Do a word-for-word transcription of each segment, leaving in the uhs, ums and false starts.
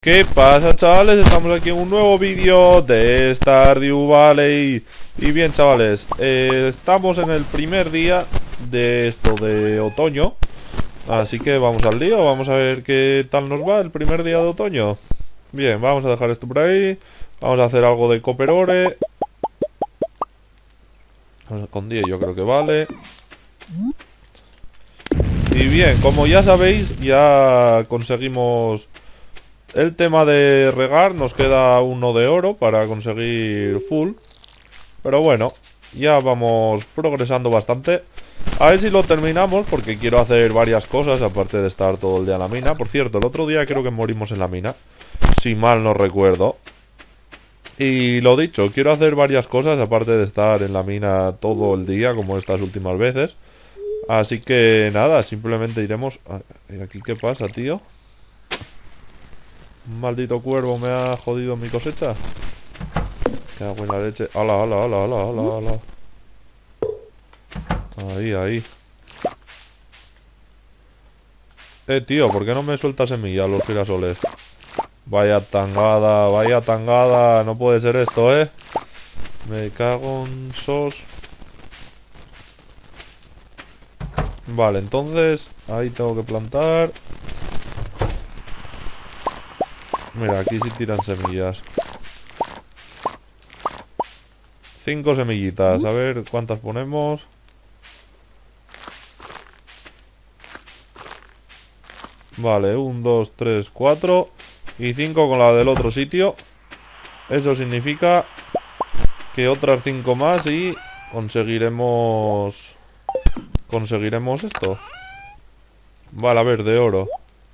¿Qué pasa, chavales? Estamos aquí en un nuevo vídeo de Stardew Valley. Y bien, chavales, eh, estamos en el primer día de esto de otoño. Así que vamos al lío, vamos a ver qué tal nos va el primer día de otoño. Bien, vamos a dejar esto por ahí. Vamos a hacer algo de copper ore. Con diez yo creo que vale. Y bien, como ya sabéis, ya conseguimos el tema de regar. Nos queda uno de oro para conseguir full. Pero bueno, ya vamos progresando bastante. A ver si lo terminamos, porque quiero hacer varias cosas aparte de estar todo el día en la mina. Por cierto, el otro día creo que morimos en la mina, si mal no recuerdo. Y lo dicho, quiero hacer varias cosas aparte de estar en la mina todo el día, como estas últimas veces. Así que nada, simplemente iremos... ¿Y aquí qué pasa, tío? Un maldito cuervo me ha jodido mi cosecha. Qué buena leche. ¡Hala, hala, hala, hala, hala, hala! Ahí, ahí. Eh, tío, ¿por qué no me suelta semilla los girasoles? Vaya tangada, vaya tangada. No puede ser esto, ¿eh? Me cago en sos. Vale, entonces ahí tengo que plantar. Mira, aquí sí tiran semillas. Cinco semillitas. A ver cuántas ponemos. Vale, un, dos, tres, cuatro. Y cinco con la del otro sitio. Eso significa que otras cinco más y conseguiremos... Conseguiremos esto. Vale, a ver, de oro.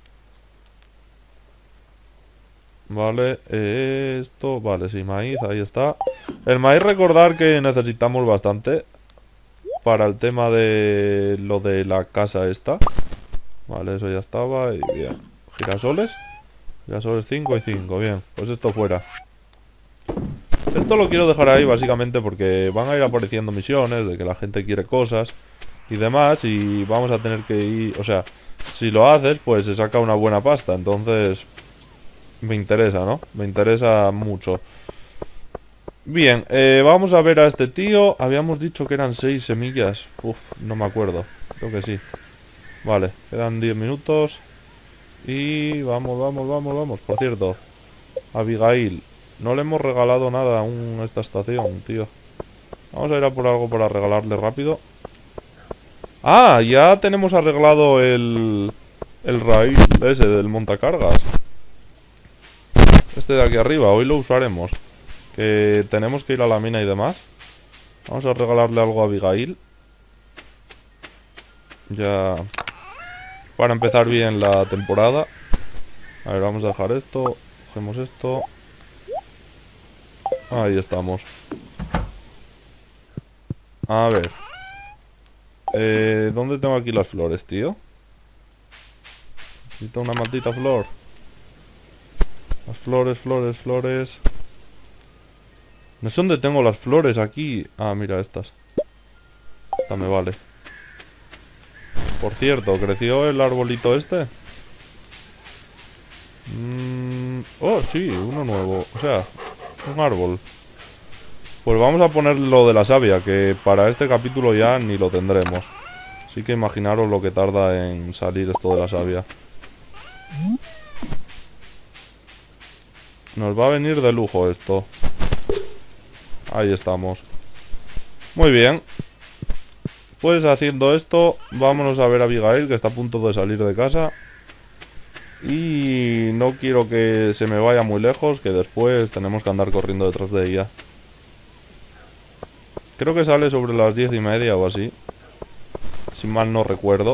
Vale, eh, esto, vale, sí, maíz, ahí está. El maíz, recordar que necesitamos bastante para el tema de lo de la casa esta. Vale, eso ya estaba y bien. Girasoles. Girasoles cinco y cinco, bien. Pues esto fuera. Esto lo quiero dejar ahí básicamente porque van a ir apareciendo misiones de que la gente quiere cosas y demás, y vamos a tener que ir, o sea, si lo haces pues se saca una buena pasta, entonces me interesa, ¿no? Me interesa mucho. Bien, eh, vamos a ver a este tío. Habíamos dicho que eran seis semillas. Uf, no me acuerdo, creo que sí. Vale, quedan diez minutos. Y vamos, vamos, vamos, vamos. Por cierto, Abigail, no le hemos regalado nada aún a esta estación, tío. Vamos a ir a por algo para regalarle rápido. Ah, ya tenemos arreglado el... El raíl ese del montacargas. Este de aquí arriba, hoy lo usaremos. Que tenemos que ir a la mina y demás. Vamos a regalarle algo a Abigail. Ya... Para empezar bien la temporada. A ver, vamos a dejar esto. Cogemos esto. Ahí estamos. A ver. Eh, ¿dónde tengo aquí las flores, tío? Necesito una maldita flor. Las flores, flores, flores. No sé dónde tengo las flores aquí. Ah, mira estas. Esta me vale. Por cierto, ¿creció el arbolito este? Mm, oh, sí, uno nuevo. O sea, un árbol. Pues vamos a poner lo de la savia, que para este capítulo ya ni lo tendremos. Así que imaginaros lo que tarda en salir esto de la savia. Nos va a venir de lujo esto. Ahí estamos. Muy bien. Pues haciendo esto, vámonos a ver a Abigail, que está a punto de salir de casa. Y no quiero que se me vaya muy lejos, que después tenemos que andar corriendo detrás de ella. Creo que sale sobre las diez y media o así, si mal no recuerdo.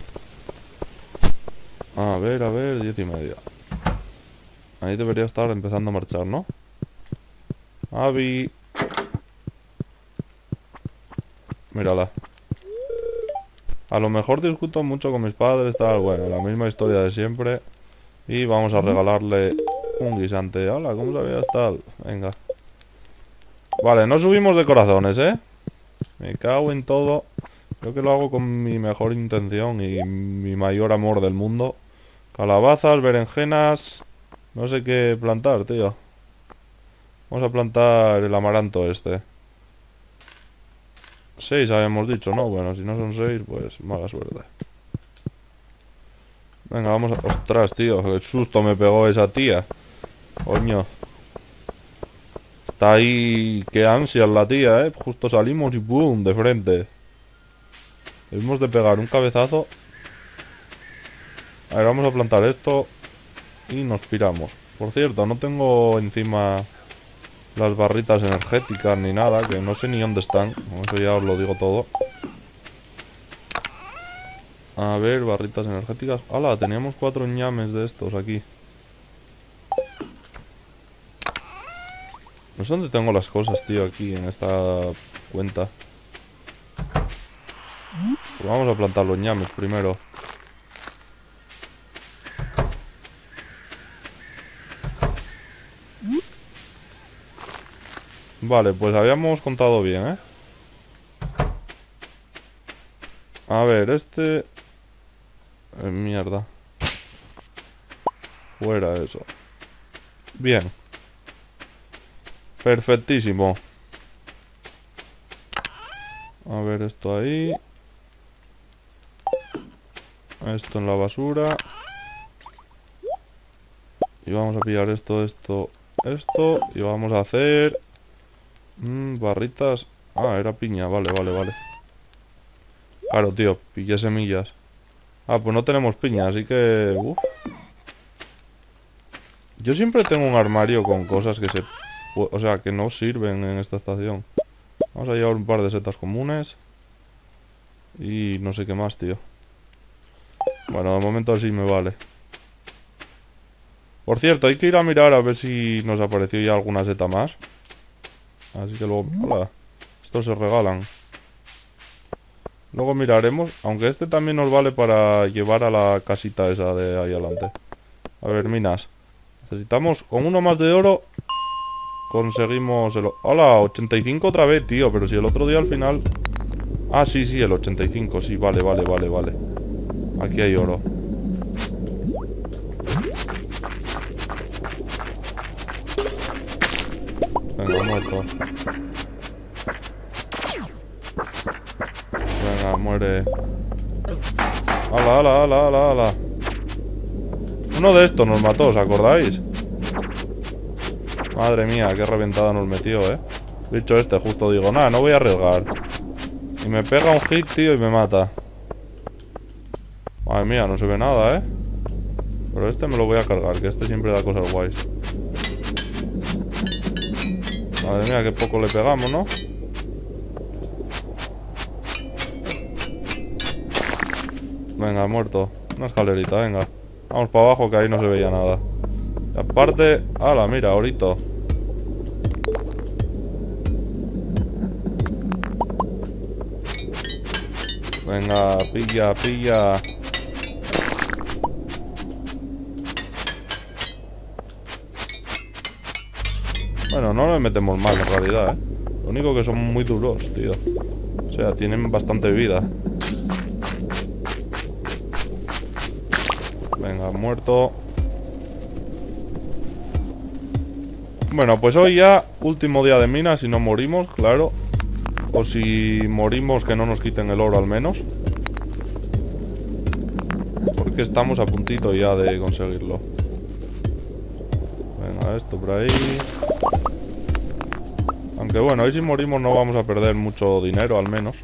A ver, a ver, diez y media. Ahí debería estar empezando a marchar, ¿no? Abby. Mírala. A lo mejor discuto mucho con mis padres, tal, bueno, la misma historia de siempre. Y vamos a regalarle un guisante. Hola, ¿cómo sabías tal? Venga. Vale, no subimos de corazones, ¿eh? Me cago en todo. Creo que lo hago con mi mejor intención y mi mayor amor del mundo. Calabazas, berenjenas. No sé qué plantar, tío. Vamos a plantar el amaranto este. Seis habíamos dicho, ¿no? Bueno, si no son seis, pues mala suerte. Venga, vamos a... Ostras, tío, qué susto me pegó esa tía. Coño. Está ahí... Qué ansias la tía, ¿eh? Justo salimos y ¡pum! De frente. Debemos de pegar un cabezazo. A ver, vamos a plantar esto. Y nos piramos. Por cierto, no tengo encima las barritas energéticas ni nada, que no sé ni dónde están. Con eso ya os lo digo todo. A ver, barritas energéticas. ¡Hala! Teníamos cuatro ñames de estos aquí. No sé dónde tengo las cosas, tío, aquí en esta cuenta. Pues vamos a plantar los ñames primero. Vale, pues habíamos contado bien, ¿eh? A ver, este... Eh, mierda. Fuera eso. Bien. Perfectísimo. A ver, esto ahí. Esto en la basura. Y vamos a pillar esto, esto, esto. Y vamos a hacer... Mmm, barritas. Ah, era piña, vale, vale, vale. Claro, tío, pillé semillas. Ah, pues no tenemos piña, así que... Uf. Yo siempre tengo un armario con cosas que se... O sea, que no sirven en esta estación. Vamos a llevar un par de setas comunes. Y no sé qué más, tío. Bueno, de momento así me vale. Por cierto, hay que ir a mirar a ver si nos apareció ya alguna seta más. Así que luego... ¡Hola! Estos se regalan. Luego miraremos. Aunque este también nos vale para llevar a la casita esa de ahí adelante. A ver, minas. Necesitamos con uno más de oro. Conseguimos el... ¡Hola! ochenta y cinco otra vez, tío. Pero si el otro día al final... Ah, sí, sí, el ochenta y cinco. Sí, vale, vale, vale, vale. Aquí hay oro. Venga, muerto. Venga, muere. ¡Hala, hala, hala, hala, hala! Uno de estos nos mató, ¿os acordáis? Madre mía, qué reventada nos metió, ¿eh? Dicho este, justo digo, nada, no voy a arriesgar. Y me pega un hit, tío, y me mata. Madre mía, no se ve nada, ¿eh? Pero este me lo voy a cargar, que este siempre da cosas guays. Madre mía, qué poco le pegamos, ¿no? Venga, muerto. Una escalerita, venga. Vamos para abajo, que ahí no se veía nada. Y aparte... ¡Hala, mira, ahorita! Venga, pilla, pilla. Bueno, no le metemos mal en realidad, ¿eh? Lo único que son muy duros, tío. O sea, tienen bastante vida. Venga, muerto. Bueno, pues hoy ya último día de minas, si no morimos, claro. O si morimos, que no nos quiten el oro al menos. Porque estamos a puntito ya de conseguirlo. Venga, esto por ahí. Aunque bueno, hoy si morimos no vamos a perder mucho dinero al menos.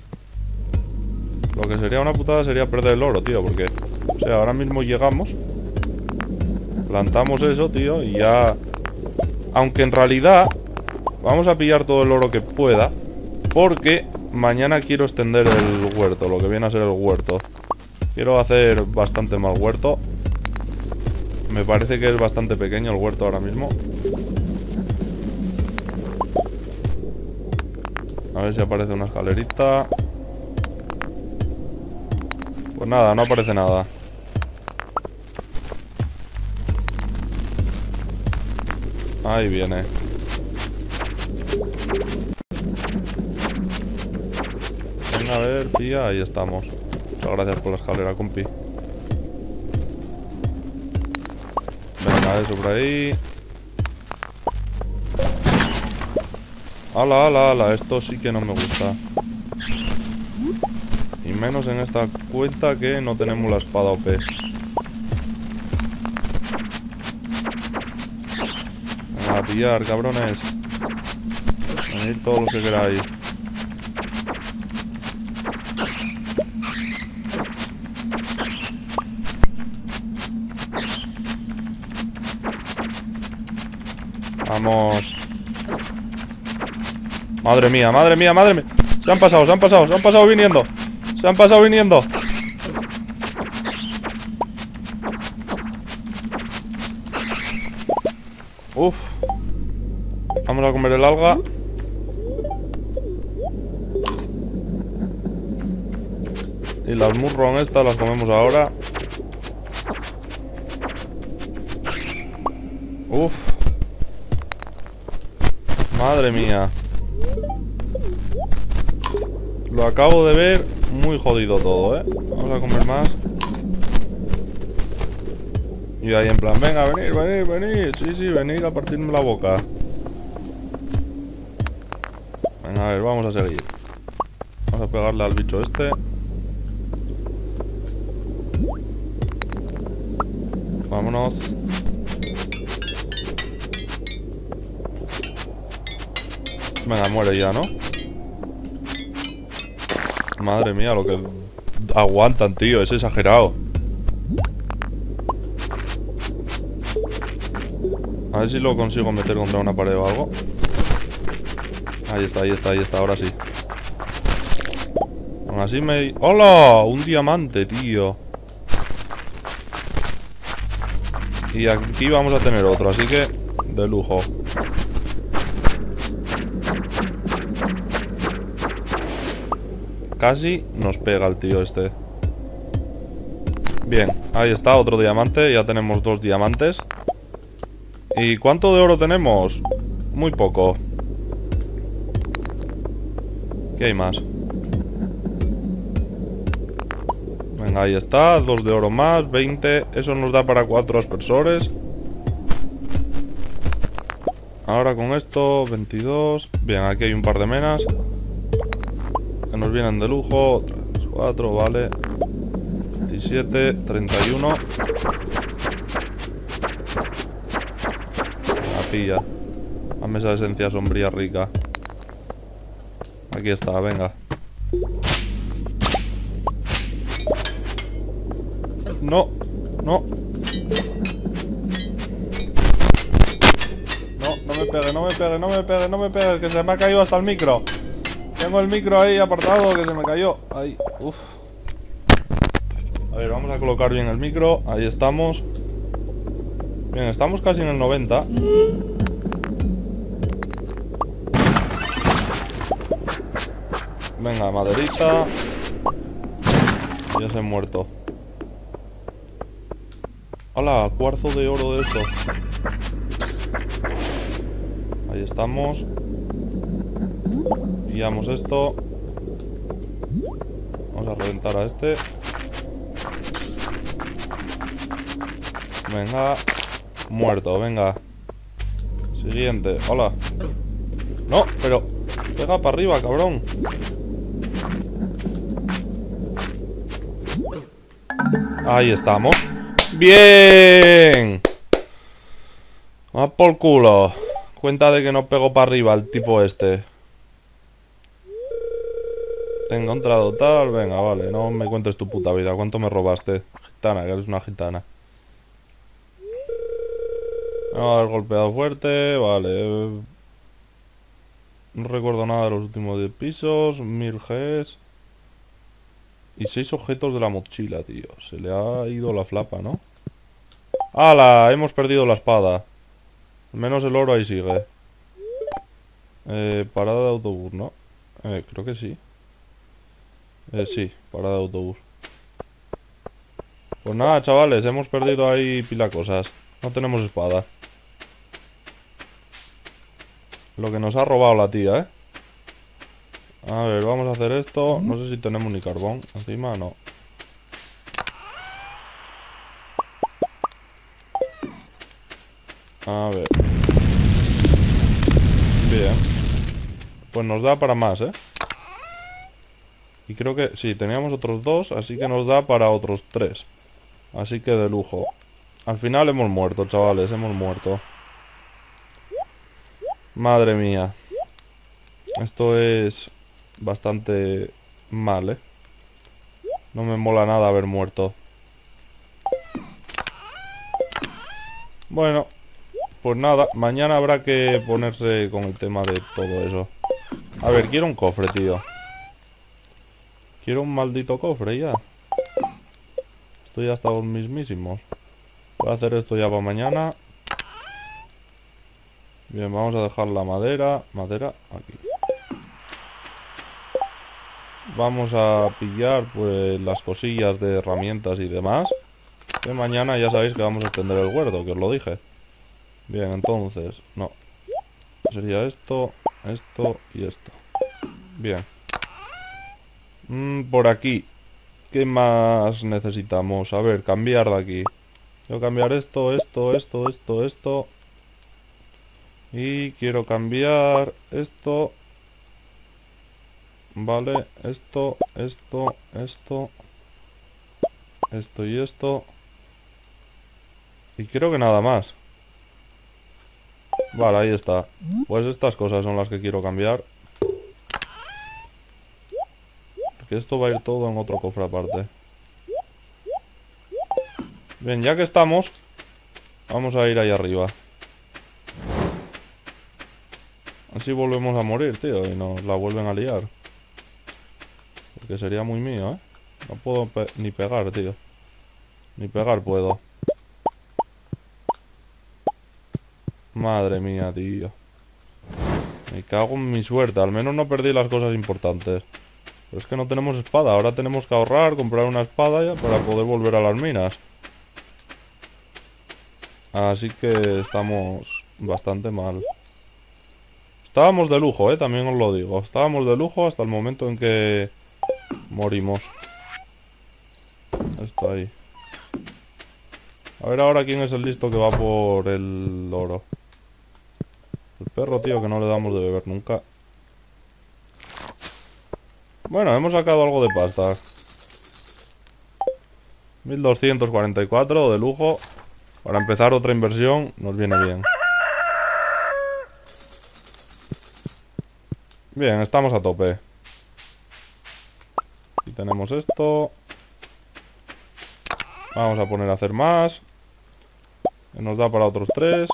Lo que sería una putada sería perder el oro, tío, porque... O sea, ahora mismo llegamos. Plantamos eso, tío, y ya... Aunque en realidad vamos a pillar todo el oro que pueda, porque mañana quiero extender el huerto, lo que viene a ser el huerto. Quiero hacer bastante más huerto. Me parece que es bastante pequeño el huerto ahora mismo. A ver si aparece una escalerita. Pues nada, no aparece nada. Ahí viene. Venga, a ver, tía, ahí estamos. Muchas gracias por la escalera, compi. Venga, Venga, eso por ahí. Ala, ala, ala. Esto sí que no me gusta. Y menos en esta cuenta que no tenemos la espada O P. Venga, a pillar, cabrones. Venid todos los que queráis. Vamos. Madre mía, madre mía, madre mía. Se han pasado, se han pasado, se han pasado viniendo. Se han pasado viniendo. Uf. Vamos a comer el alga. Y las murron estas las comemos ahora. Uf. Madre mía. Lo acabo de ver muy jodido todo, ¿eh? Vamos a comer más. Y ahí en plan, venga, venir, venir, venir. Sí, sí, venir a partirme la boca. Venga, a ver, vamos a seguir. Vamos a pegarle al bicho este. Vámonos. Venga, muere ya, ¿no? Madre mía, lo que aguantan, tío, es exagerado. A ver si lo consigo meter contra una pared o algo. Ahí está, ahí está, ahí está, ahora sí. Aún así me... ¡Hola! Un diamante, tío. Y aquí vamos a tener otro, así que de lujo. Casi nos pega el tío este. Bien, ahí está, otro diamante. Ya tenemos dos diamantes. ¿Y cuánto de oro tenemos? Muy poco. ¿Qué hay más? Venga, ahí está, dos de oro más, veinte. Eso nos da para cuatro aspersores. Ahora con esto, veintidós. Bien, aquí hay un par de menas que nos vienen de lujo. tres, cuatro, vale. veintisiete, treinta y uno. La pilla. Dame esa esencia sombría rica. Aquí está, venga. No, no. No, no me pegue, no me pegue, no me pegue, no me pegue, que se me ha caído hasta el micro. Tengo el micro ahí apartado que se me cayó. Ahí, uff. A ver, vamos a colocar bien el micro. Ahí estamos. Bien, estamos casi en el noventa. Venga, maderita. Ya se han muerto. Hola, cuarzo de oro de esto. Ahí estamos. Pillamos esto. Vamos a reventar a este. Venga. Muerto, venga. Siguiente, hola. No, pero pega para arriba, cabrón. Ahí estamos. ¡Bien! ¡Va por culo! Cuenta de que no pegó para arriba el tipo este. Te he encontrado tal, venga, vale. No me cuentes tu puta vida. ¿Cuánto me robaste? Gitana, que eres una gitana. No, haber golpeado fuerte, vale. No recuerdo nada de los últimos diez pisos. Mil Gs. Y seis objetos de la mochila, tío. Se le ha ido la flapa, ¿no? ¡Hala! Hemos perdido la espada. Al menos el oro ahí sigue. Eh, parada de autobús, ¿no? Eh, creo que sí. Eh, sí, parada de autobús. Pues nada, chavales, hemos perdido ahí pila cosas. No tenemos espada. Lo que nos ha robado la tía, ¿eh? A ver, vamos a hacer esto. No sé si tenemos ni carbón. Encima no. A ver. Bien. Pues nos da para más, ¿eh? Y creo que... sí, teníamos otros dos, así que nos da para otros tres. Así que de lujo. Al final hemos muerto, chavales, hemos muerto. Madre mía. Esto es bastante mal, ¿eh? No me mola nada haber muerto. Bueno, pues nada, mañana habrá que ponerse con el tema de todo eso. A ver, quiero un cofre, tío. Quiero un maldito cofre ya. Estoy ya hasta los mismísimos. Voy a hacer esto ya para mañana. Bien, vamos a dejar la madera. Madera, aquí. Vamos a pillar pues las cosillas de herramientas y demás. Que mañana ya sabéis que vamos a extender el huerto, que os lo dije. Bien, entonces, no. Sería esto, esto y esto. Bien. Mm, por aquí. ¿Qué más necesitamos? A ver, cambiar de aquí. Quiero cambiar esto, esto, esto, esto, esto. Y quiero cambiar esto. Vale, esto, esto, esto. Esto y esto. Y creo que nada más. Vale, ahí está. Pues estas cosas son las que quiero cambiar. Porque esto va a ir todo en otro cofre aparte. Bien, ya que estamos, vamos a ir ahí arriba. Así volvemos a morir, tío, y nos la vuelven a liar. Porque sería muy mío, ¿eh? No puedo pe ni pegar, tío. Ni pegar puedo. Madre mía, tío. Me cago en mi suerte. Al menos no perdí las cosas importantes. Pero es que no tenemos espada. Ahora tenemos que ahorrar, comprar una espada ya para poder volver a las minas. Así que estamos bastante mal. Estábamos de lujo, eh, también os lo digo. Estábamos de lujo hasta el momento en que morimos. Esto ahí. A ver ahora quién es el listo que va por el oro. El perro, tío, que no le damos de beber nunca. Bueno, hemos sacado algo de pasta. mil doscientos cuarenta y cuatro de lujo. Para empezar otra inversión nos viene bien. Bien, estamos a tope. Aquí tenemos esto. Vamos a poner a hacer más. Que nos da para otros tres.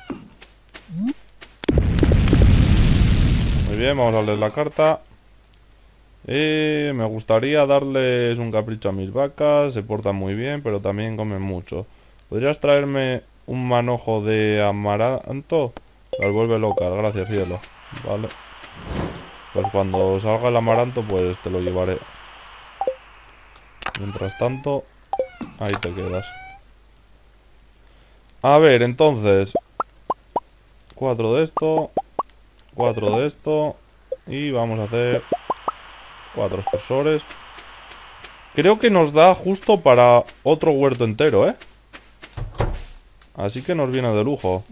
Muy bien, vamos a leer la carta. Y me gustaría darles un capricho a mis vacas. Se portan muy bien, pero también comen mucho. ¿Podrías traerme un manojo de amaranto? Las vuelve locas, gracias cielo. Vale. Pues cuando salga el amaranto, pues te lo llevaré. Mientras tanto, ahí te quedas. A ver, entonces. Cuatro de esto. Cuatro de esto. Y vamos a hacer cuatro espesores. Creo que nos da justo para otro huerto entero, ¿eh? Así que nos viene de lujo.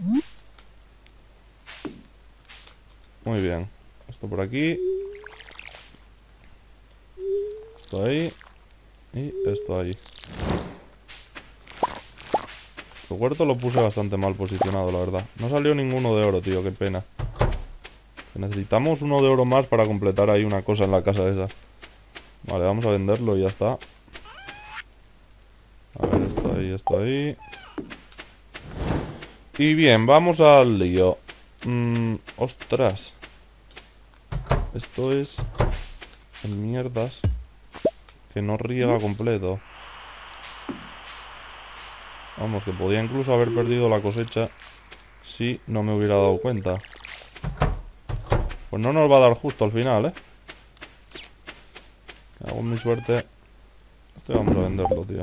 Muy bien. Esto por aquí. Esto ahí. Y esto ahí. El huerto lo puse bastante mal posicionado, la verdad. No salió ninguno de oro, tío, qué pena. Necesitamos uno de oro más para completar ahí una cosa en la casa esa. Vale, vamos a venderlo y ya está. A ver, esto ahí, esto ahí. Y bien, vamos al lío. Mm, ostras. Esto es... el mierdas. Que no riega completo. Vamos, que podía incluso haber perdido la cosecha si no me hubiera dado cuenta. Pues no nos va a dar justo al final, ¿eh? Hago mi suerte. Este vamos a venderlo, tío.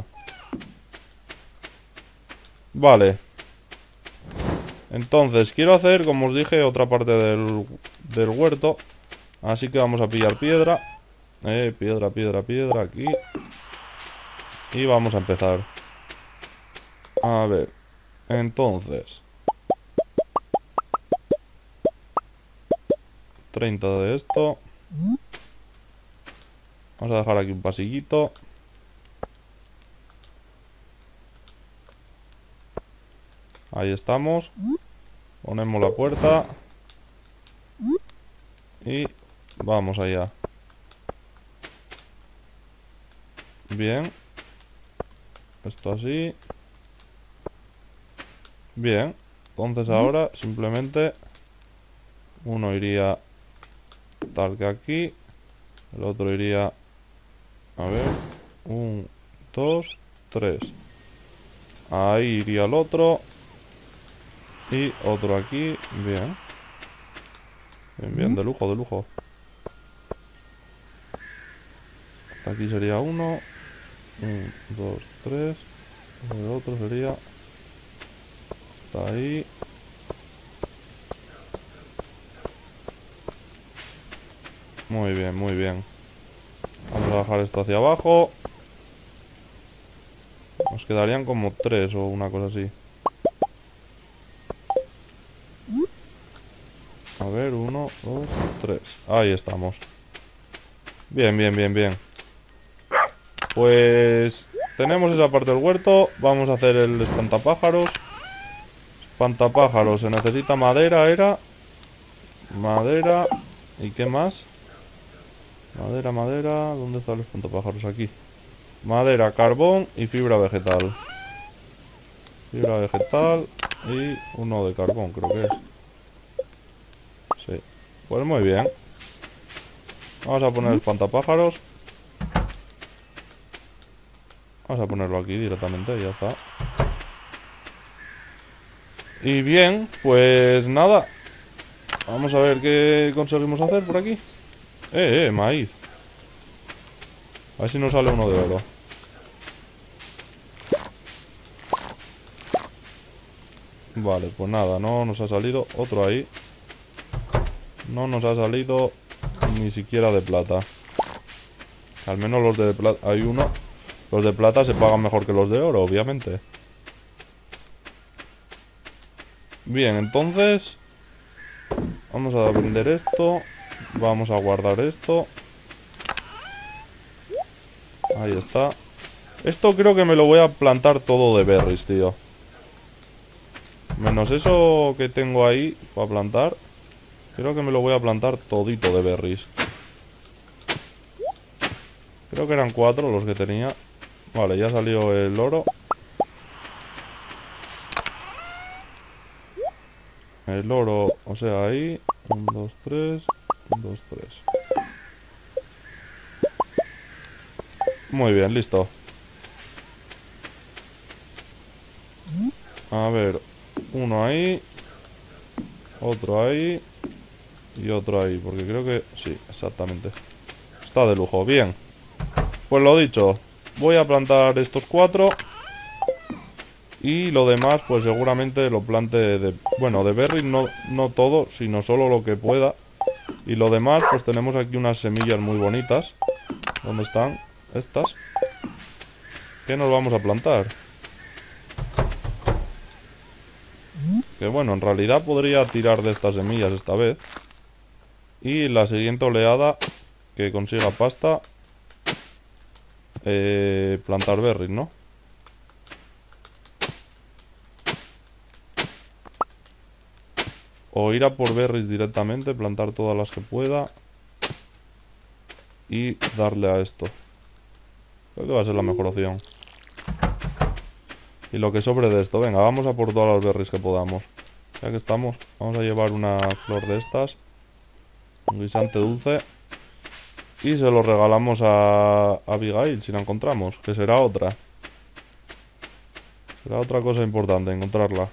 Vale. Entonces, quiero hacer, como os dije, otra parte del, del huerto. Así que vamos a pillar piedra. Eh, piedra, piedra, piedra, aquí. Y vamos a empezar. A ver. Entonces. treinta de esto. Vamos a dejar aquí un pasillito. Ahí estamos. Ponemos la puerta. Y vamos allá. Bien. Esto así. Bien. Entonces ahora simplemente uno iría tal que aquí. El otro iría... A ver. Un, dos, tres. Ahí iría el otro. Y otro aquí. Bien. Bien, bien. De lujo, de lujo. Hasta aquí sería uno. Un, dos, tres. El otro sería... Está ahí. Muy bien, muy bien. Vamos a bajar esto hacia abajo. Nos quedarían como tres o una cosa así. A ver, uno, dos, tres. Ahí estamos. Bien, bien, bien, bien. Pues tenemos esa parte del huerto. Vamos a hacer el espantapájaros. Espantapájaros, se necesita madera, era. Madera. ¿Y qué más? Madera, madera. ¿Dónde está el espantapájaros? Aquí. Madera, carbón y fibra vegetal. Fibra vegetal y uno de carbón, creo que es. Sí. Pues muy bien. Vamos a poner el espantapájaros. Vamos a ponerlo aquí directamente y ya está. Y bien, pues nada. Vamos a ver qué conseguimos hacer por aquí. Eh, eh, maíz. A ver si nos sale uno de oro. Vale, pues nada, no nos ha salido otro ahí. No nos ha salido ni siquiera de plata. Al menos los de plata, hay uno. Los de plata se pagan mejor que los de oro, obviamente. Bien, entonces vamos a vender esto. Vamos a guardar esto. Ahí está. Esto creo que me lo voy a plantar todo de berries, tío. Menos eso que tengo ahí para plantar. Creo que me lo voy a plantar todito de berries. Creo que eran cuatro los que tenía. Vale, ya salió el oro. El oro, o sea, ahí. Un, dos, tres. Un, dos, tres. Muy bien, listo. A ver, uno ahí. Otro ahí. Y otro ahí, porque creo que... Sí, exactamente. Está de lujo, bien. Pues lo dicho, voy a plantar estos cuatro. Y lo demás, pues seguramente lo plante de... Bueno, de berries no, no todo, sino solo lo que pueda. Y lo demás, pues tenemos aquí unas semillas muy bonitas. ¿Dónde están? Estas. ¿Qué nos vamos a plantar? Que bueno, en realidad podría tirar de estas semillas esta vez. Y la siguiente oleada que consiga pasta, eh, plantar berries, ¿no? O ir a por berries directamente, plantar todas las que pueda. Y darle a esto. Creo que va a ser la mejor opción. Y lo que sobre de esto, venga, vamos a por todas las berries que podamos. Ya que estamos, vamos a llevar una flor de estas. Un guisante dulce. Y se lo regalamos a, a Abigail si la encontramos, que será otra. Será otra cosa importante, encontrarla.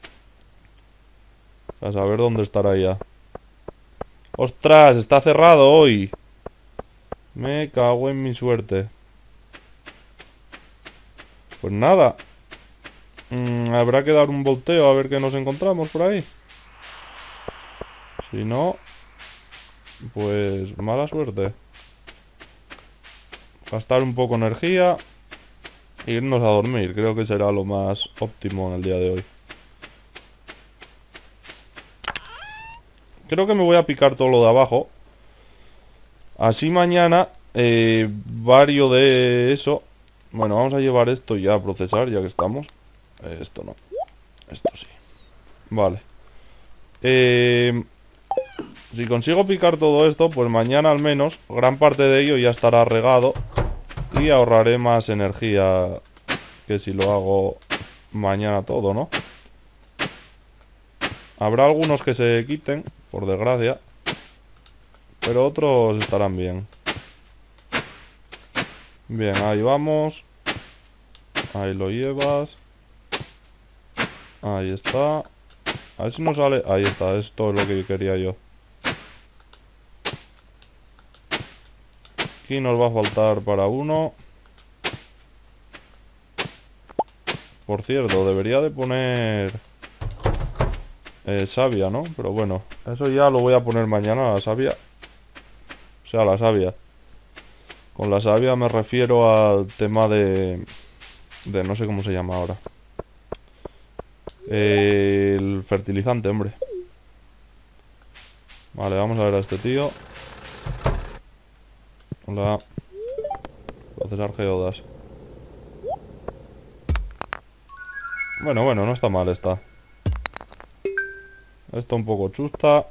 A saber dónde estará ella. ¡Ostras! Está cerrado hoy. Me cago en mi suerte. Pues nada. Mm, habrá que dar un volteo a ver qué nos encontramos por ahí. Si no, pues mala suerte. Gastar un poco de energía e irnos a dormir. Creo que será lo más óptimo en el día de hoy. Creo que me voy a picar todo lo de abajo. Así mañana eh, vario de eso. Bueno, vamos a llevar esto ya a procesar, ya que estamos. Eh, esto no. Esto sí. Vale. Eh, si consigo picar todo esto, pues mañana al menos gran parte de ello ya estará regado. Y ahorraré más energía que si lo hago mañana todo, ¿no? Habrá algunos que se quiten, por desgracia. Pero otros estarán bien. Bien, ahí vamos. Ahí lo llevas. Ahí está. A ver si no sale. Ahí está, esto es lo que quería yo. Aquí nos va a faltar para uno. Por cierto, debería de poner eh, savia, ¿no? Pero bueno, eso ya lo voy a poner mañana, la savia. O sea, la savia. Con la savia me refiero al tema de... De no sé cómo se llama ahora. Eh, el fertilizante, hombre. Vale, vamos a ver a este tío. Hola. Procesar geodas. Bueno, bueno, no está mal esta. Esto un poco chusta.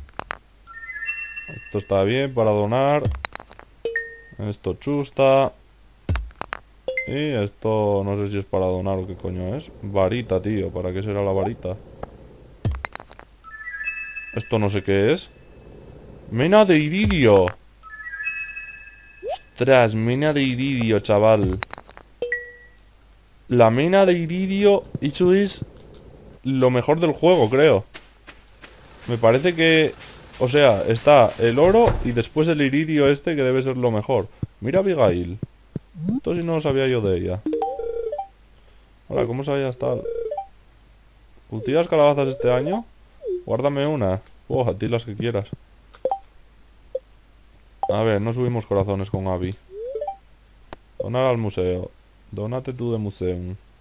Esto está bien para donar. Esto chusta. Y esto no sé si es para donar o qué coño es. Varita, tío. ¿Para qué será la varita? Esto no sé qué es. Mena de iridio. Ostras, mena de iridio, chaval. La mena de iridio, eso es lo mejor del juego, creo. Me parece que... O sea, está el oro y después el iridio este, que debe ser lo mejor. Mira Abigail. Esto sí no lo sabía yo de ella. Hola, ¿cómo sabías tal? ¿Cultivas calabazas este año? Guárdame una. Oh, a ti las que quieras. A ver, no subimos corazones con Abby. Donar al museo. Dónate tú de museo.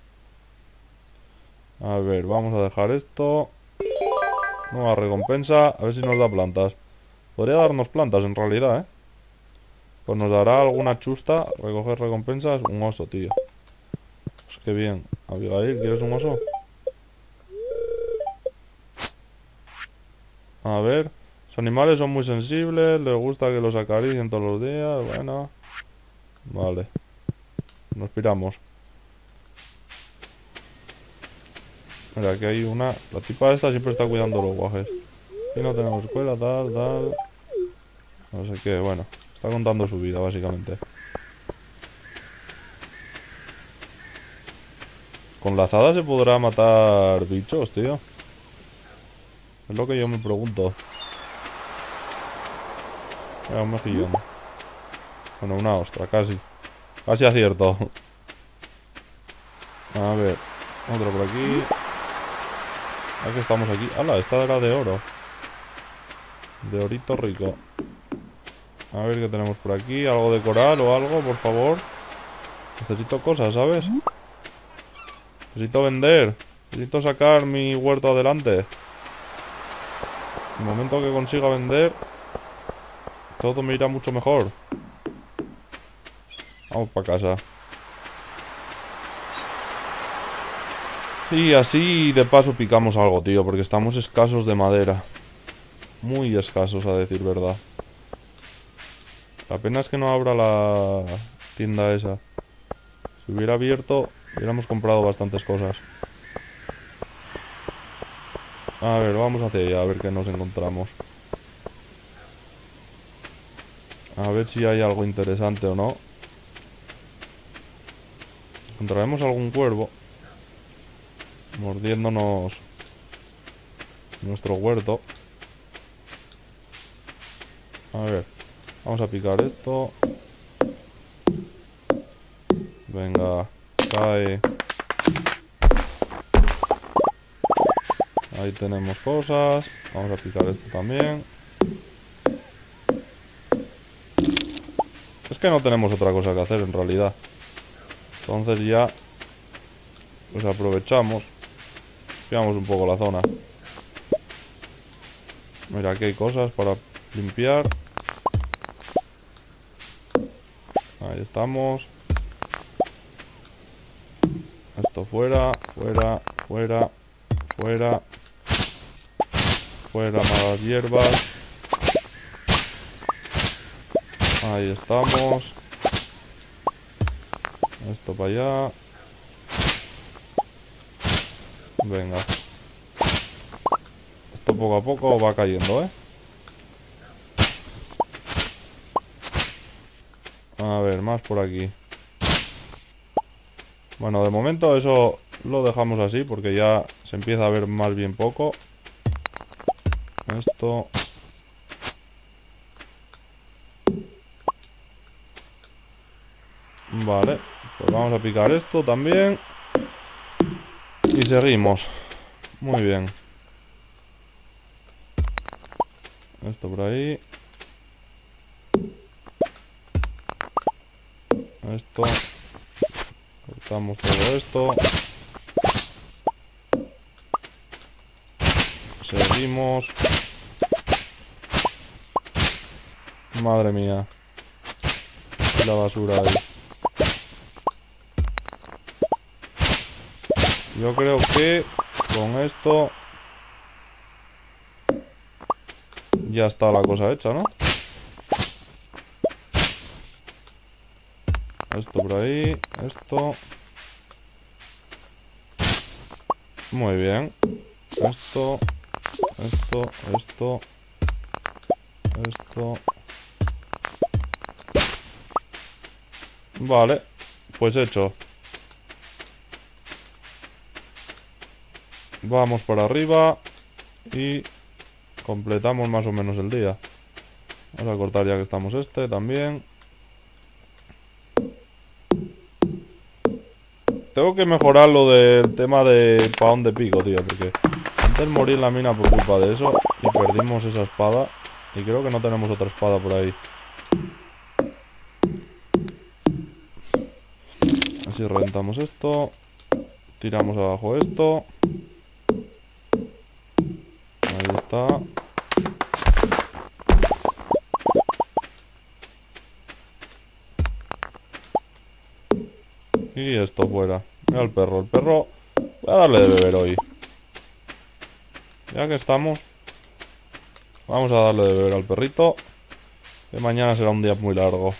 A ver, vamos a dejar esto. Nueva recompensa. A ver si nos da plantas. Podría darnos plantas en realidad, ¿eh? Pues nos dará alguna chusta. Recoger recompensas. Un oso, tío. Pues qué bien. Abigail, ¿quieres un oso? A ver. Los animales son muy sensibles. Les gusta que los acaricien todos los días. Bueno. Vale. Nos piramos. Mira, aquí hay una... La tipa esta siempre está cuidando los guajes. Aquí no tenemos escuela, tal, tal... No sé qué, bueno. Está contando su vida, básicamente. ¿Con la azada se podrá matar bichos, tío? Es lo que yo me pregunto. Mira, un mejillón. Bueno, una ostra, casi. Casi acierto. A ver. Otro por aquí. Ya que estamos aquí. ¡Hala! Esta era de oro. De orito rico. A ver qué tenemos por aquí. Algo de coral o algo, por favor. Necesito cosas, ¿sabes? Necesito vender. Necesito sacar mi huerto adelante. En el momento que consiga vender, todo me irá mucho mejor. Vamos para casa. Y así de paso picamos algo, tío, porque estamos escasos de madera. Muy escasos, a decir verdad. La pena es que no abra la tienda esa. Si hubiera abierto, hubiéramos comprado bastantes cosas. A ver, vamos hacia allá, a ver qué nos encontramos. A ver si hay algo interesante o no. Encontraremos algún cuervo mordiéndonos nuestro huerto. A ver, vamos a picar esto. Venga, cae. Ahí tenemos cosas. Vamos a picar esto también. Es que no tenemos otra cosa que hacer en realidad. Entonces ya pues aprovechamos. Veamos un poco la zona. Mira, aquí hay cosas para limpiar. Ahí estamos. Esto fuera, fuera, fuera, fuera. Fuera malas hierbas. Ahí estamos. Esto para allá. Venga. Esto poco a poco va cayendo, ¿eh? A ver, más por aquí. Bueno, de momento eso lo dejamos así porque ya se empieza a ver más bien poco. Esto. Vale, pues vamos a picar esto también. Y seguimos. Muy bien. Esto por ahí. Esto. Cortamos todo esto. Seguimos. Madre mía. La basura ahí. Yo creo que con esto ya está la cosa hecha, ¿no? Esto por ahí, esto. Muy bien. Esto, esto, esto, esto. Vale, pues hecho. Vamos para arriba y completamos más o menos el día. Vamos a cortar ya que estamos este también. Tengo que mejorar lo del tema de para dónde pico, tío, porque antes morí en la mina por culpa de eso y perdimos esa espada. Y creo que no tenemos otra espada por ahí. Así reventamos esto. Tiramos abajo esto. Ahí está. Y esto fuera. Mira el perro. El perro... Voy a darle de beber hoy. Ya que estamos... Vamos a darle de beber al perrito. Que mañana será un día muy largo.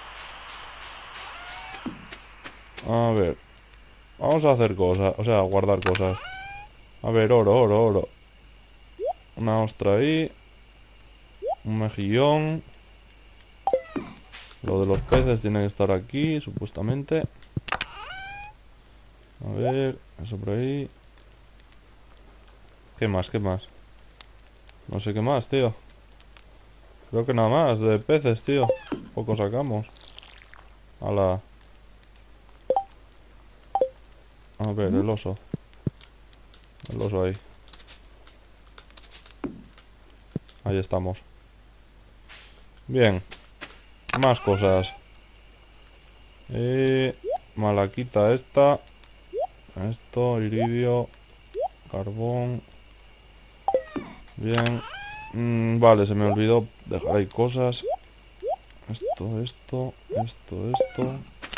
A ver. Vamos a hacer cosas. O sea, guardar cosas. A ver, oro, oro, oro. Una ostra ahí. Un mejillón. Lo de los peces tiene que estar aquí, supuestamente. A ver, eso por ahí. ¿Qué más? ¿Qué más? No sé qué más, tío. Creo que nada más, de peces, tío. Poco sacamos. Ala. A ver, el oso. El oso ahí. Ahí estamos. Bien. Más cosas. Eh, malaquita esta. Esto, iridio. Carbón. Bien. Mm, vale, se me olvidó dejar ahí cosas. Esto, esto, esto, esto.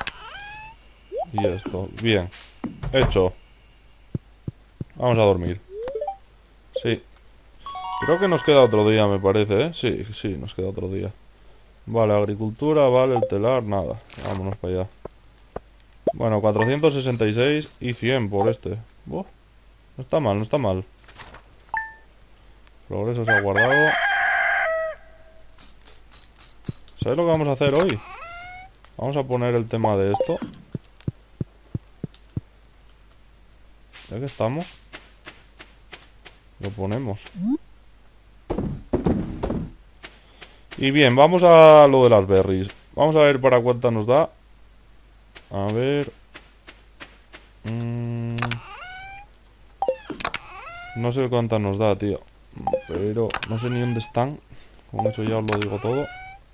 Y esto. Bien. Hecho. Vamos a dormir. Sí. Creo que nos queda otro día, me parece, ¿eh? Sí, sí, nos queda otro día. Vale, agricultura, vale, el telar, nada. Vámonos para allá. Bueno, cuatrocientos sesenta y seis y cien por este. Uf, no está mal, no está mal. Progreso se ha guardado. ¿Sabes lo que vamos a hacer hoy? Vamos a poner el tema de esto. Ya que estamos. Lo ponemos. Y bien, vamos a lo de las berries. Vamos a ver para cuánta nos da. A ver. Mm, no sé cuántas nos da, tío. Pero no sé ni dónde están. Con eso ya os lo digo todo.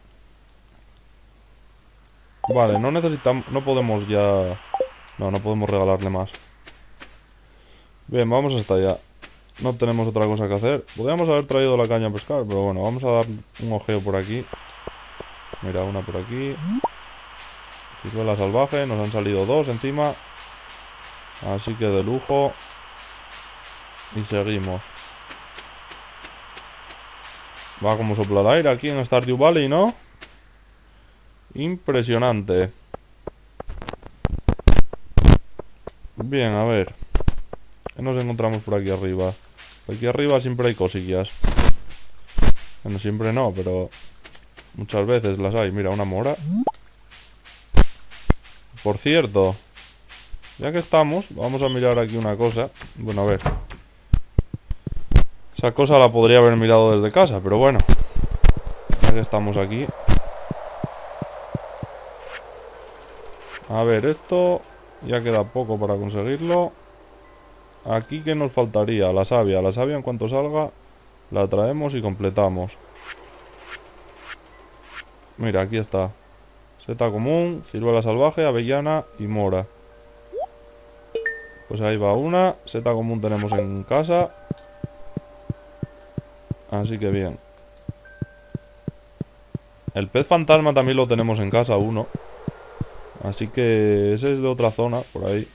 Vale, no necesitamos... No podemos ya... No, no podemos regalarle más. Bien, vamos hasta allá. no tenemos otra cosa que hacer. Podríamos haber traído la caña a pescar, pero bueno, vamos a dar un ojeo por aquí. Mira, una por aquí. Ciruela salvaje, nos han salido dos encima. Así que de lujo. Y seguimos. Va como sopla el aire aquí en Stardew Valley, ¿no? Impresionante. Bien, a ver. ¿Qué nos encontramos por aquí arriba? Por aquí arriba siempre hay cosillas. Bueno, siempre no, pero muchas veces las hay. Mira, una mora. Por cierto, ya que estamos, vamos a mirar aquí una cosa. Bueno, a ver. Esa cosa la podría haber mirado desde casa, pero bueno. Ya que estamos aquí. A ver, esto ya queda poco para conseguirlo. Aquí, ¿qué nos faltaría? La savia. La savia, en cuanto salga, la traemos y completamos. Mira, aquí está. Seta común, ciruela salvaje, avellana y mora. Pues ahí va una. Seta común tenemos en casa. Así que bien. El pez fantasma también lo tenemos en casa, uno. Así que ese es de otra zona, por ahí.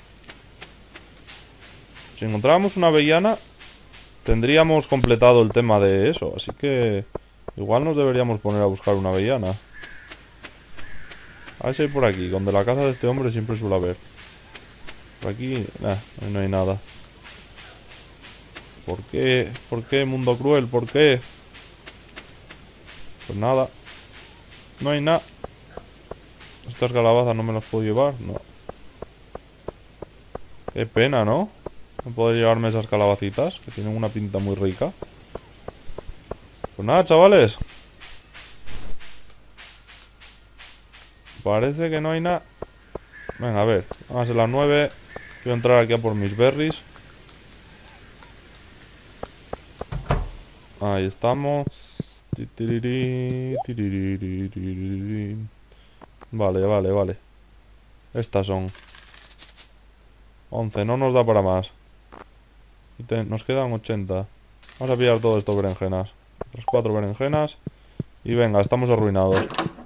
Si encontrábamos una avellana, tendríamos completado el tema de eso. Así que igual nos deberíamos poner a buscar una avellana. A ver si hay por aquí, donde la casa de este hombre siempre suele haber. Por aquí, nah, no hay nada. ¿Por qué? ¿Por qué, mundo cruel? ¿Por qué? Pues nada. No hay nada. Estas calabazas no me las puedo llevar, no. Qué pena, ¿no? No puedo llevarme esas calabacitas, que tienen una pinta muy rica. Pues nada, chavales. Parece que no hay nada. Venga, a ver. Vamos a ser las nueve. Voy a entrar aquí a por mis berries. Ahí estamos. Vale, vale, vale. Estas son once, no nos da para más. Y te, nos quedan ochenta. Vamos a pillar todo esto berenjenas. Otras cuatro berenjenas. Y venga, estamos arruinados.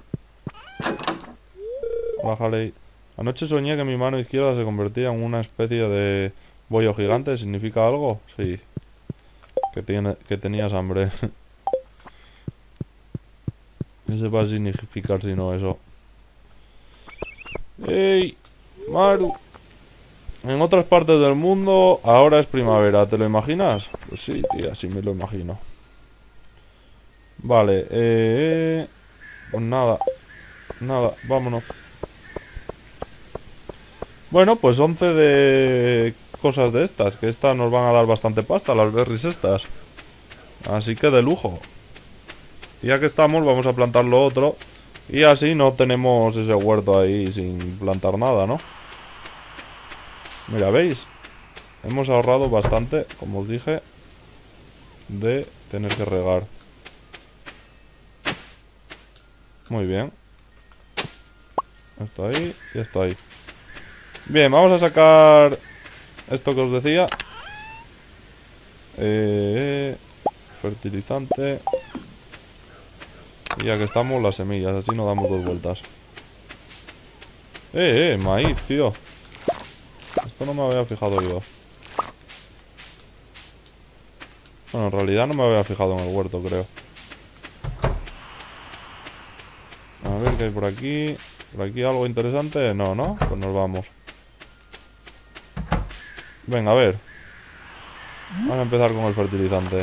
Bájale. Anoche soñé que mi mano izquierda se convertía en una especie de bollo gigante. ¿Significa algo? Sí. Que, tiene, que tenías hambre. No sé va a significar si no eso. ¡Ey! Maru. En otras partes del mundo ahora es primavera, ¿te lo imaginas? Pues sí, tía, sí me lo imagino. Vale, eh... pues nada. Nada, vámonos. Bueno, pues once de cosas de estas, que estas nos van a dar bastante pasta, las berries estas. Así que de lujo. Y ya que estamos, vamos a plantar lo otro. Y así no tenemos ese huerto ahí sin plantar nada, ¿no? Mira, ¿veis? Hemos ahorrado bastante, como os dije, de tener que regar. Muy bien. Esto ahí y esto ahí. Bien, vamos a sacar esto que os decía. Eh, fertilizante. Y ya que estamos, las semillas. Así nos damos dos vueltas. Eh, eh, maíz, tío. Esto no me había fijado yo. Bueno, en realidad no me había fijado en el huerto, creo. A ver qué hay por aquí. ¿Por aquí algo interesante? No, ¿no? Pues nos vamos. Venga, a ver. Vamos a empezar con el fertilizante.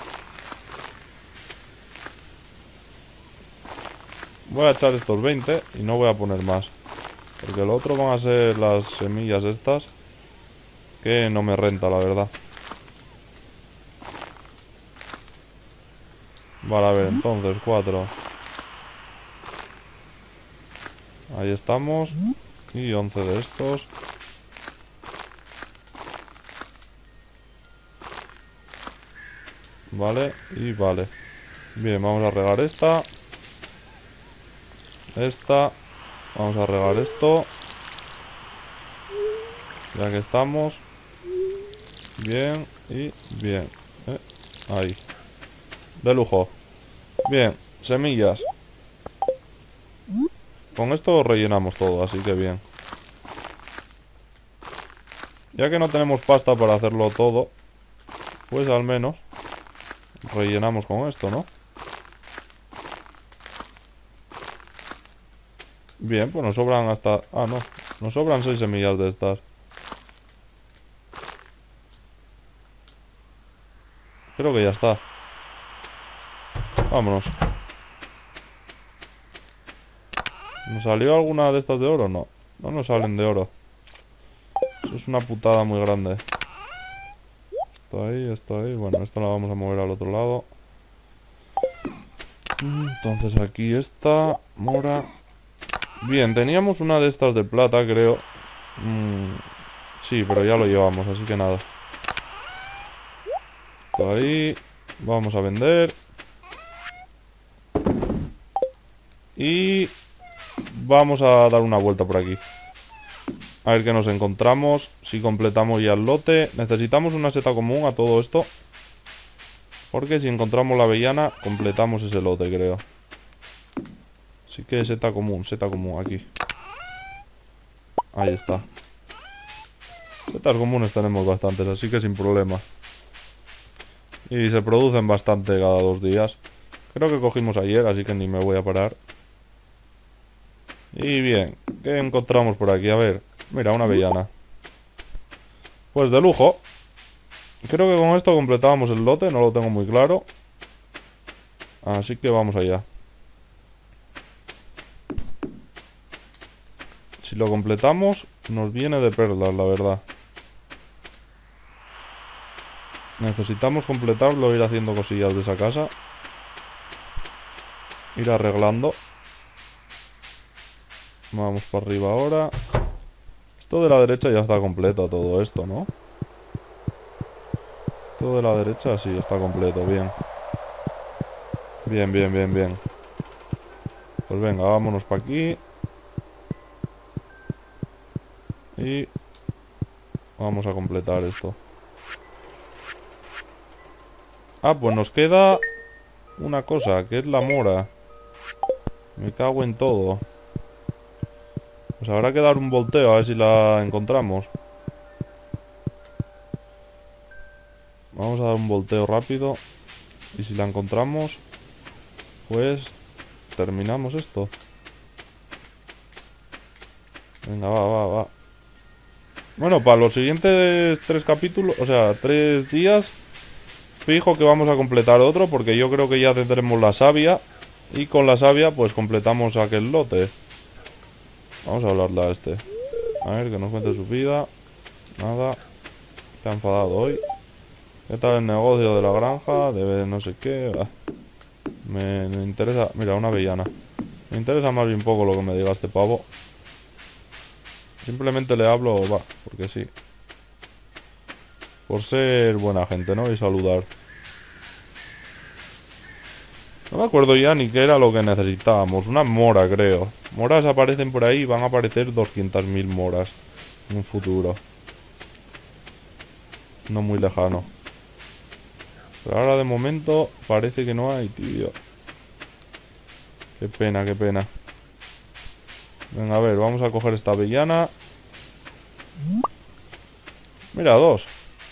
Voy a echar estos veinte y no voy a poner más. Porque lo otro van a ser las semillas estas. Que no me renta, la verdad. Vale, a ver, entonces, cuatro. Ahí estamos. Y once de estos. Vale, y vale. Bien, vamos a regar esta. Esta. Vamos a regar esto. Ya que estamos. Bien y bien. ¿Eh? Ahí. De lujo. Bien, semillas. Con esto rellenamos todo, así que bien. Ya que no tenemos pasta para hacerlo todo, pues al menos rellenamos con esto, ¿no? Bien, pues nos sobran hasta... Ah, no. Nos sobran seis semillas de estas. Creo que ya está. Vámonos. ¿Nos salió alguna de estas de oro? No. No nos salen de oro. Eso es una putada muy grande. Esto ahí, esto ahí. Bueno, esto la vamos a mover al otro lado. Entonces aquí está. Mora. Bien, teníamos una de estas de plata, creo. Mm, sí, pero ya lo llevamos, así que nada. Esto ahí. Vamos a vender. Y vamos a dar una vuelta por aquí. A ver qué nos encontramos. Si completamos ya el lote. Necesitamos una seta común a todo esto. Porque si encontramos la avellana, completamos ese lote, creo. Así que seta común, seta común, aquí. Ahí está. Setas comunes tenemos bastantes, así que sin problema. Y se producen bastante cada dos días. Creo que cogimos ayer, así que ni me voy a parar. Y bien, ¿qué encontramos por aquí? A ver, mira, una avellana. Pues de lujo. Creo que con esto completábamos el lote, no lo tengo muy claro. Así que vamos allá. Si lo completamos, nos viene de perlas, la verdad. Necesitamos completarlo, ir haciendo cosillas de esa casa. Ir arreglando. Vamos para arriba ahora. Esto de la derecha ya está completo, todo esto, ¿no? Todo de la derecha sí está completo, bien. Bien, bien, bien, bien. Pues venga, vámonos para aquí. Y vamos a completar esto. Ah, pues nos queda una cosa, que es la mora. Me cago en todo. Pues habrá que dar un volteo a ver si la encontramos. Vamos a dar un volteo rápido. Y si la encontramos, pues terminamos esto. Venga, va, va, va. Bueno, para los siguientes tres capítulos, o sea, tres días, fijo que vamos a completar otro, porque yo creo que ya tendremos la savia. Y con la savia, pues completamos aquel lote. Vamos a hablarle a este. A ver, que nos cuente su vida. Nada. Está enfadado hoy. ¿Qué tal el negocio de la granja? Debe no sé qué. Ah, me, me interesa... Mira, una avellana. Me interesa más bien poco lo que me diga este pavo. Simplemente le hablo, va, porque sí. Por ser buena gente, ¿no? Y saludar. No me acuerdo ya ni qué era lo que necesitábamos. Una mora, creo. Moras aparecen por ahí. Van a aparecer doscientas mil moras en un futuro. No muy lejano. Pero ahora de momento parece que no hay, tío. Qué pena, qué pena. Venga, a ver, vamos a coger esta avellana. Mira, dos.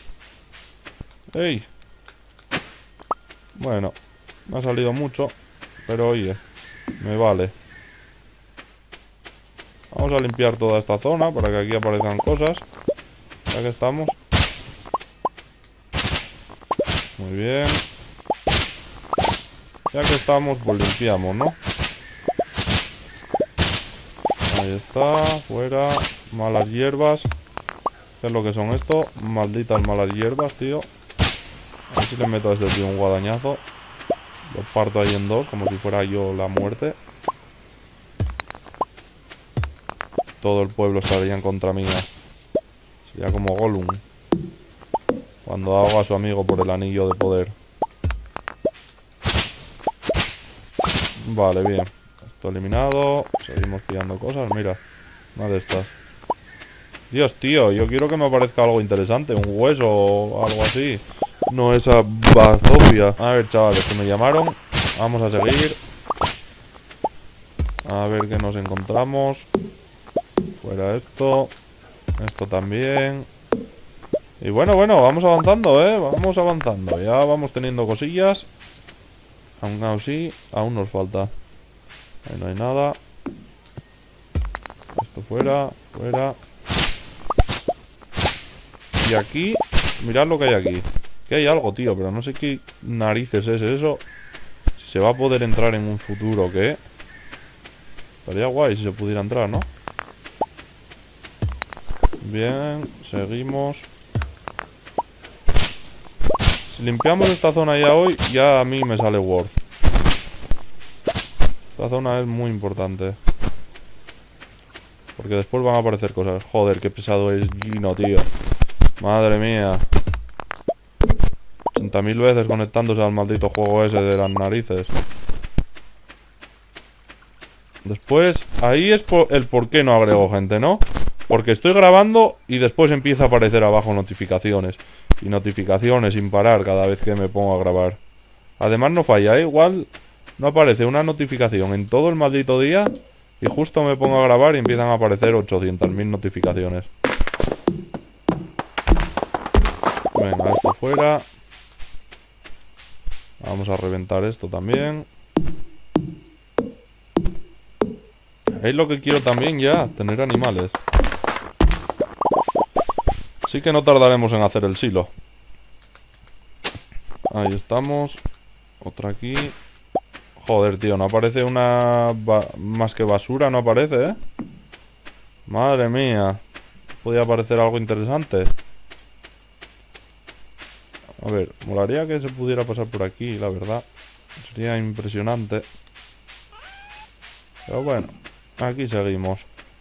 ¡Ey! Bueno, me ha salido mucho. Pero oye, me vale. Vamos a limpiar toda esta zona para que aquí aparezcan cosas. Ya que estamos. Muy bien. Ya que estamos, pues limpiamos, ¿no? Ahí está, fuera. Malas hierbas. ¿Qué es lo que son esto? Malditas malas hierbas, tío. A ver si le meto a este tío un guadañazo. Lo parto ahí en dos, como si fuera yo la muerte. Todo el pueblo estaría en contra mía. Sería como Gollum cuando ahoga a su amigo por el anillo de poder. Vale, bien. Esto eliminado. Seguimos pillando cosas, mira. Una de estas. Dios, tío, yo quiero que me aparezca algo interesante. Un hueso o algo así. No esa bazofia. A ver, chavales, que me llamaron. Vamos a seguir. A ver qué nos encontramos. Fuera esto. Esto también. Y bueno, bueno, vamos avanzando, ¿eh? Vamos avanzando. Ya vamos teniendo cosillas. Aún así, aún nos falta. Ahí no hay nada. Esto fuera, fuera. Y aquí, mirad lo que hay aquí. Que hay algo, tío, pero no sé qué narices es eso. Si se va a poder entrar en un futuro, ¿o qué? Estaría guay si se pudiera entrar, ¿no? Bien, seguimos. Si limpiamos esta zona ya hoy, ya a mí me sale worth. Esta zona es muy importante. Porque después van a aparecer cosas. Joder, qué pesado es Gino, tío. Madre mía. ochenta mil veces conectándose al maldito juego ese de las narices. Después, ahí es por el por qué no agrego gente, ¿no? Porque estoy grabando y después empieza a aparecer abajo notificaciones. Y notificaciones sin parar cada vez que me pongo a grabar. Además no falla, ¿eh? Igual no aparece una notificación en todo el maldito día. Y justo me pongo a grabar y empiezan a aparecer ochocientas mil notificaciones. Venga, esto fuera. Vamos a reventar esto también. Es lo que quiero también ya, tener animales. Así que no tardaremos en hacer el silo. Ahí estamos. Otra aquí. Joder, tío, no aparece una... más que basura, no aparece, ¿eh? Madre mía. Podría aparecer algo interesante. A ver, molaría que se pudiera pasar por aquí, la verdad. Sería impresionante. Pero bueno, aquí seguimos.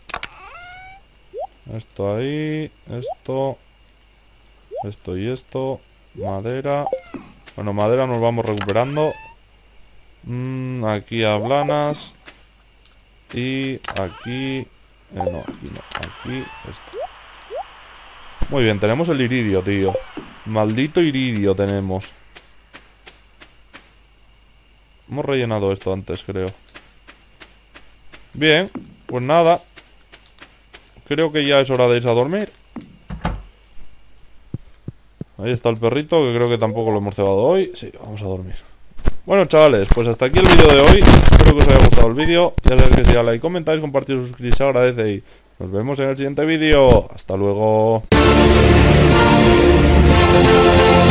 Esto ahí, esto, esto y esto. Madera. Bueno, madera nos vamos recuperando. Mm, aquí hablanas. Y aquí... Eh, no, aquí no. Aquí, esto. Muy bien, tenemos el iridio, tío. Maldito iridio tenemos. Hemos rellenado esto antes, creo. Bien, pues nada. Creo que ya es hora de irse a dormir. Ahí está el perrito, que creo que tampoco lo hemos cebado hoy. Sí, vamos a dormir. Bueno, chavales, pues hasta aquí el vídeo de hoy. Espero que os haya gustado el vídeo. Ya sabéis que si ya like, comentáis, compartís, suscribís, se agradece. Y nos vemos en el siguiente vídeo. Hasta luego.